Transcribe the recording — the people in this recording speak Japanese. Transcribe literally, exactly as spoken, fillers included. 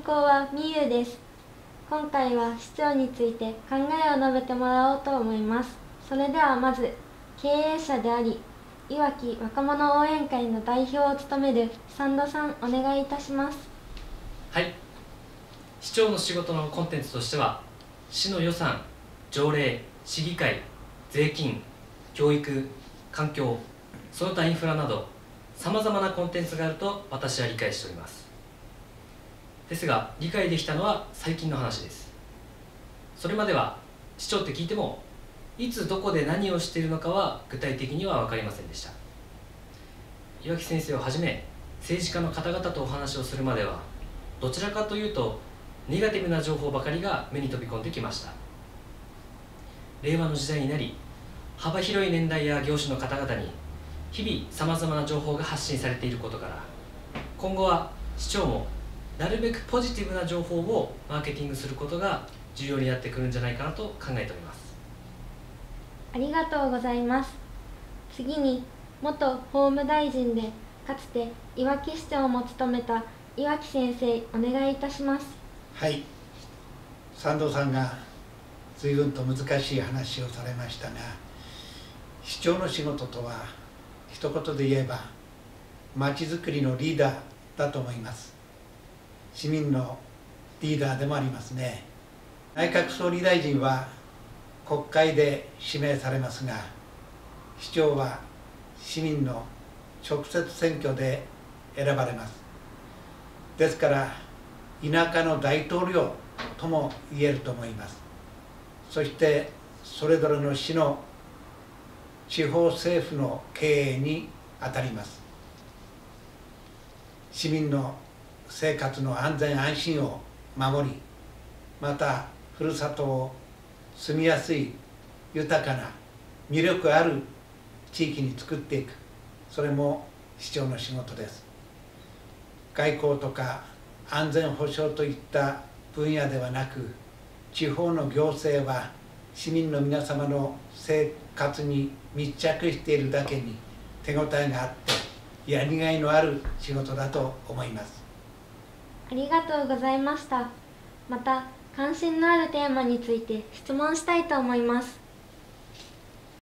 行はみゆです。今回は市長について考えを述べてもらおうと思います。それではまず、経営者であり、いわき若者応援会の代表を務める三戸さん、お願いいたします。 はい、市長の仕事のコンテンツとしては、市の予算、条例、市議会、税金、教育、環境、その他インフラなど、さまざまなコンテンツがあると私は理解しております。ですが、理解できたのは最近の話です。それまでは、市長って聞いても、いつどこで何をしているのかは具体的には分かりませんでした。岩木先生をはじめ、政治家の方々とお話をするまでは、どちらかというと、ネガティブな情報ばかりが目に飛び込んできました。令和の時代になり、幅広い年代や業種の方々に、日々さまざまな情報が発信されていることから、今後は市長もなるべくポジティブな情報をマーケティングすることが重要になってくるんじゃないかなと考えております。 ありがとうございます。次に、元法務大臣で、かつていわき市長も務めた岩木先生、お願いいたします。 はい、三戸さんが随分と難しい話をされましたが、市長の仕事とは一言で言えばまちづくりのリーダーだと思います。市民のリーダーでもありますね。内閣総理大臣は国会で指名されますが、市長は市民の直接選挙で選ばれます。ですから田舎の大統領とも言えると思います。そしてそれぞれの市の地方政府の経営にあたります。市民の生活の安全安心を守り、またふるさとを住みやすい豊かな魅力ある地域に作っていく、それも市長の仕事です。外交とか安全保障といった分野ではなく、地方の行政は市民の皆様の生活に密着しているだけに手応えがあってやりがいのある仕事だと思います。 ありがとうございました。また、関心のあるテーマについて質問したいと思います。